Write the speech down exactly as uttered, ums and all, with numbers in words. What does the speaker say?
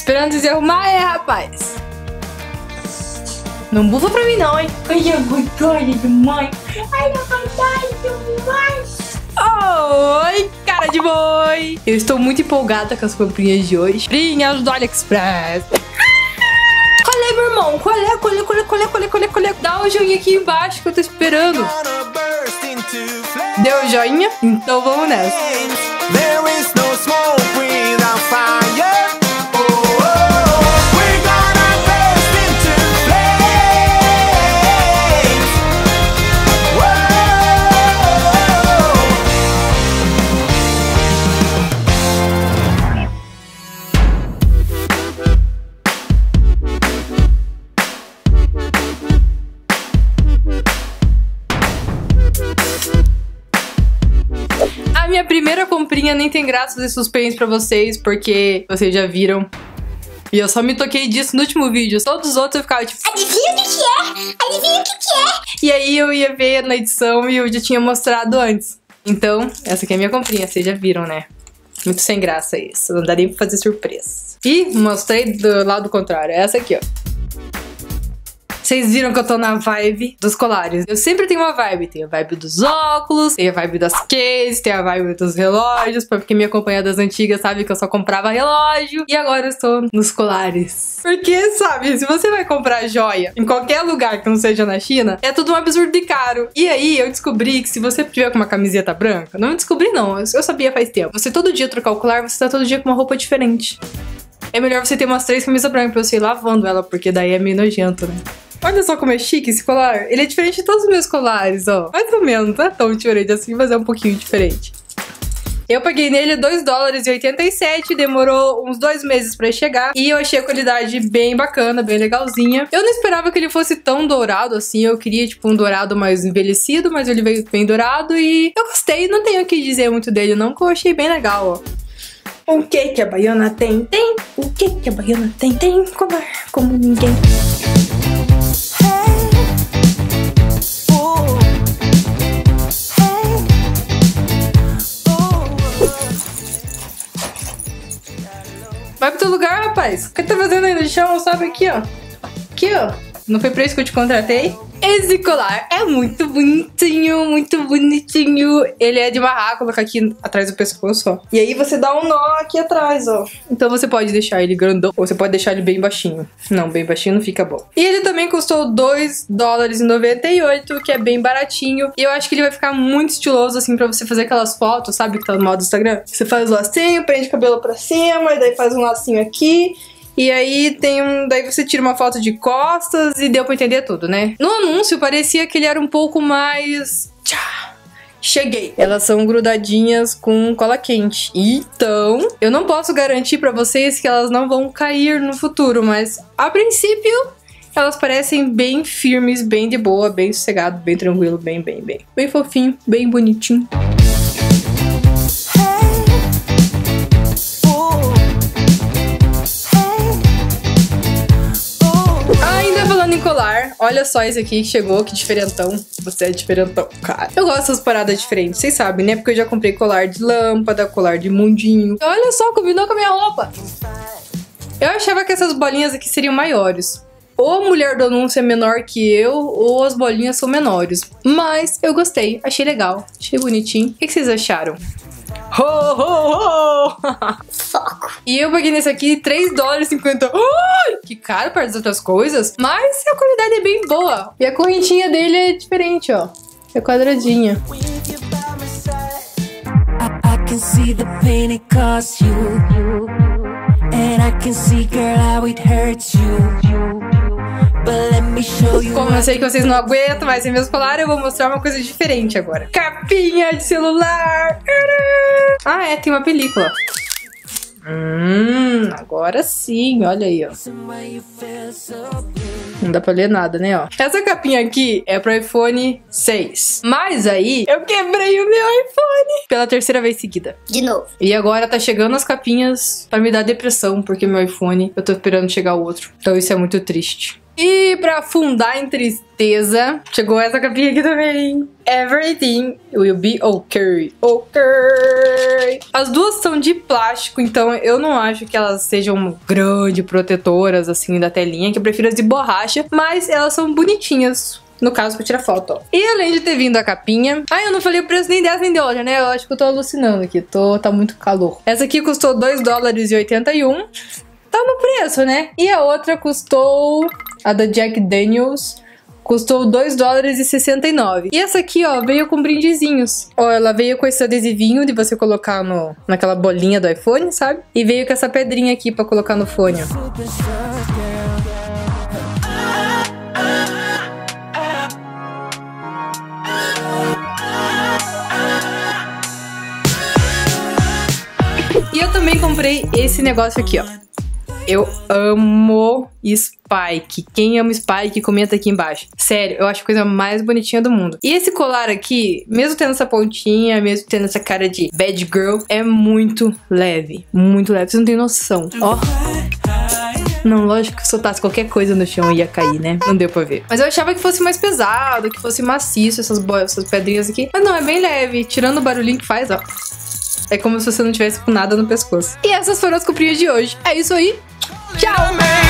Esperando você arrumar, é, rapaz. Não bufa pra mim não, hein? Ai, eu gostosa demais. Ai, eu gostosa demais. Oi, cara de boi. Eu estou muito empolgada com as comprinhas de hoje. Comprinhas do AliExpress. Qual é, meu irmão? Qual é? Qual é? Qual é? Qual é? Qual é? Qual é? Qual é? Dá um joinha aqui embaixo que eu tô esperando. Deu joinha? Então vamos nessa. A minha primeira comprinha nem tem graça de suspense pra vocês, porque vocês já viram. E eu só me toquei disso no último vídeo. Todos os outros eu ficava tipo, adivinha o que que é? Adivinha o que que é? E aí eu ia ver na edição e eu já tinha mostrado antes. Então, essa aqui é a minha comprinha, vocês já viram, né? Muito sem graça isso, não dá nem pra fazer surpresa. E mostrei do lado contrário, é essa aqui, ó. Vocês viram que eu tô na vibe dos colares. Eu sempre tenho uma vibe. Tem a vibe dos óculos, tem a vibe das cases, tem a vibe dos relógios. Porque quem me acompanha das antigas sabe que eu só comprava relógio. E agora eu estou nos colares. Porque, sabe, se você vai comprar joia em qualquer lugar que não seja na China, é tudo um absurdo de caro. E aí eu descobri que se você tiver com uma camiseta branca, não descobri não, eu sabia faz tempo. Você todo dia trocar o colar, você tá todo dia com uma roupa diferente. É melhor você ter umas três camisas brancas pra você ir lavando ela, porque daí é meio nojento, né? Olha só como é chique esse colar. Ele é diferente de todos os meus colares, ó. Mais ou menos, não é tão diferente assim, mas é um pouquinho diferente. Eu paguei nele dois dólares e oitenta e sete, demorou uns dois meses pra chegar. E eu achei a qualidade bem bacana, bem legalzinha. Eu não esperava que ele fosse tão dourado assim. Eu queria, tipo, um dourado mais envelhecido, mas ele veio bem dourado e eu gostei. Não tenho o que dizer muito dele não, porque eu achei bem legal, ó. O que que a baiana tem? Tem! O que que a baiana tem? Tem colar como ninguém. Vai pro teu lugar, rapaz. O que tá fazendo aí no chão? Sabe aqui, ó. Aqui, ó. Não foi pra isso que eu te contratei? Esse colar é muito bonitinho, muito bonitinho. Ele é de marra, colocar aqui atrás do pescoço, ó. E aí você dá um nó aqui atrás, ó. Então você pode deixar ele grandão, ou você pode deixar ele bem baixinho. Não, bem baixinho não fica bom. E ele também custou dois dólares e noventa e oito, que é bem baratinho. E eu acho que ele vai ficar muito estiloso, assim, pra você fazer aquelas fotos, sabe, que tá no modo Instagram. Você faz o lacinho, prende o cabelo pra cima, e daí faz um lacinho aqui. E aí tem um... Daí você tira uma foto de costas e deu pra entender tudo, né? No anúncio parecia que ele era um pouco mais... Tchá! Cheguei! Elas são grudadinhas com cola quente. Então, eu não posso garantir pra vocês que elas não vão cair no futuro, mas a princípio elas parecem bem firmes, bem de boa, bem sossegado, bem tranquilo, bem, bem, bem. Bem fofinho, bem bonitinho. Colar, olha só esse aqui que chegou, que diferentão. Você é diferentão, cara. Eu gosto dessas paradas diferentes, vocês sabem, né? Porque eu já comprei colar de lâmpada, colar de mundinho. Olha só, combinou com a minha roupa. Eu achava que essas bolinhas aqui seriam maiores. Ou a mulher do anúncio é menor que eu, ou as bolinhas são menores. Mas eu gostei, achei legal, achei bonitinho. O que vocês acharam? Ho, ho, ho! Soco! E eu paguei nesse aqui três dólares e cinquenta. Uh, que caro para as outras coisas, mas a qualidade é bem boa. E a correntinha dele é diferente, ó. É quadradinha. Como eu sei que vocês não aguentam mais sem meus colares, eu vou mostrar uma coisa diferente agora. Capinha de celular! Ah, é, tem uma película. Hum, agora sim, olha aí, ó. Não dá pra ler nada, né, ó. Essa capinha aqui é pro iPhone seis. Mas aí, eu quebrei o meu iPhone pela terceira vez seguida. De novo. E agora tá chegando as capinhas pra me dar depressão, porque meu iPhone, eu tô esperando chegar o outro. Então isso é muito triste. E pra afundar em tristeza, chegou essa capinha aqui também. Everything will be okay. Okay. As duas são de plástico, então eu não acho que elas sejam grandes protetoras, assim, da telinha, que eu prefiro as de borracha, mas elas são bonitinhas. No caso, pra tirar foto, ó. E além de ter vindo a capinha... Ah, eu não falei o preço nem dessa nem de outra, né? Eu acho que eu tô alucinando aqui. Tô... Tá muito calor. Essa aqui custou dois dólares e oitenta e um. Tá no preço, né? E a outra custou... A da Jack Daniels... Custou dois dólares e sessenta e nove. E essa aqui, ó, veio com brindezinhos. Ó, ela veio com esse adesivinho de você colocar no, naquela bolinha do iPhone, sabe? E veio com essa pedrinha aqui pra colocar no fone, ó. E eu também comprei esse negócio aqui, ó. Eu amo Spike. Quem ama Spike, comenta aqui embaixo. Sério, eu acho a coisa mais bonitinha do mundo. E esse colar aqui, mesmo tendo essa pontinha, mesmo tendo essa cara de bad girl, é muito leve. Muito leve, você não tem noção. Ó. Não, lógico que se soltasse qualquer coisa no chão ia cair, né? Não deu pra ver. Mas eu achava que fosse mais pesado, que fosse maciço, essas, essas pedrinhas aqui. Mas não, é bem leve. Tirando o barulhinho que faz, ó. É como se você não tivesse com nada no pescoço. E essas foram as comprinhas de hoje. É isso aí. Tchau!